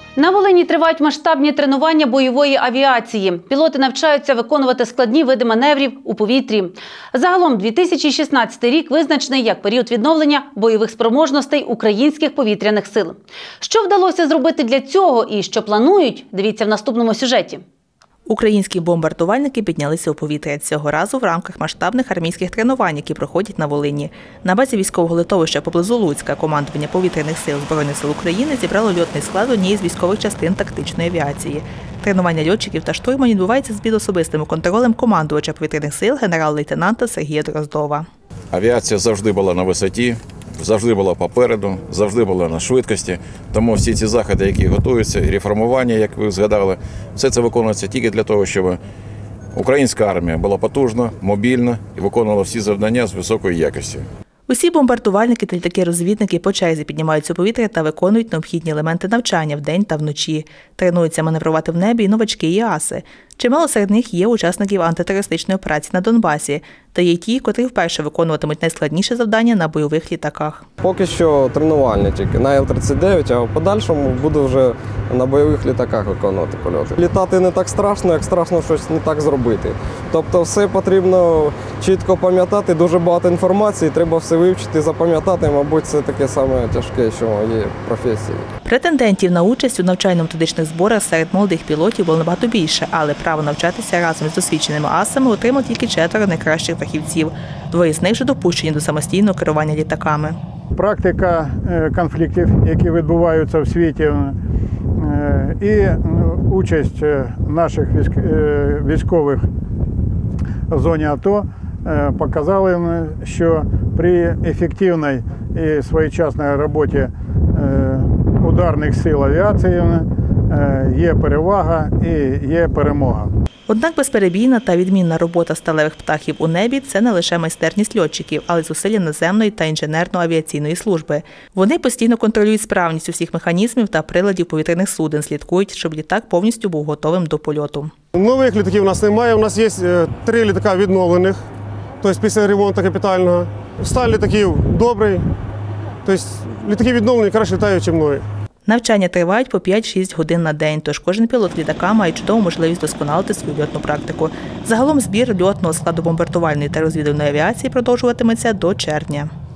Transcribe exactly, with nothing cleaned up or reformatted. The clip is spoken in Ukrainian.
На Волині тривають масштабні тренування бойової авіації. Пілоти навчаються виконувати складні види маневрів у повітрі. Загалом дві тисячі шістнадцятий рік визначений як період відновлення бойових спроможностей українських повітряних сил. Що вдалося зробити для цього і що планують, дивіться в наступному сюжеті. Українські бомбардувальники піднялися у повітря цього разу в рамках масштабних армійських тренувань, які проходять на Волині. На базі військового литовища поблизу Луцька командування повітряних сил Збройних сил України зібрало льотний склад однієї з військових частин тактичної авіації. Тренування льотчиків та штурманів відбувається під особистим контролем командувача повітряних сил генерал-лейтенанта Сергія Дроздова. Авіація завжди була на висоті, завжди була попереду, завжди була на швидкості. Тому всі ці заходи, які готуються, і реформування, як ви згадали, все це виконується тільки для того, щоб українська армія була потужна, мобільна і виконувала всі завдання з високою якістю. Усі бомбардувальники та літаки-розвідники по черзі піднімаються у повітря та виконують необхідні елементи навчання вдень та вночі. Тренуються маневрувати в небі і новачки і аси. Чимало серед них є учасників антитерористичної операції на Донбасі, та є й ті, котрі вперше виконуватимуть найскладніше завдання на бойових літаках. Поки що тренувальні тільки на Ел тридцять дев'ять, а в подальшому буду вже на бойових літаках виконувати польоти. Літати не так страшно, як страшно щось не так зробити. Тобто все потрібно чітко пам'ятати, дуже багато інформації, треба все вивчити, запам'ятати, мабуть, це таке саме тяжке, що є в професії. Претендентів на участь у навчально-методичних зборах серед молодих пілотів було набагато більше, але право навчатися разом з досвідченими асами отримали тільки четверо найкращих фахівців. Двоє з них вже допущені до самостійного керування літаками. Практика конфліктів, які відбуваються в світі, і участь наших військових в зоні АТО показали, що при ефективній і своєчасній роботі ударних сил авіації є перевага і є перемога. Однак безперебійна та відмінна робота сталевих птахів у небі – це не лише майстерність льотчиків, але й зусилля наземної та інженерно-авіаційної служби. Вони постійно контролюють справність усіх механізмів та приладів повітряних суден, слідкують, щоб літак повністю був готовим до польоту. Нових літаків у нас немає, у нас є три літака відновлених, тобто після ремонту капітального. Стан літаків добрий, тобто літаки відновлені краще літають, ніж нові. Навчання тривають по п'ять-шість годин на день, тож кожен пілот літака має чудову можливість досконалити свою льотну практику. Загалом збір льотного складу бомбардувальної та розвідувальної авіації продовжуватиметься до червня.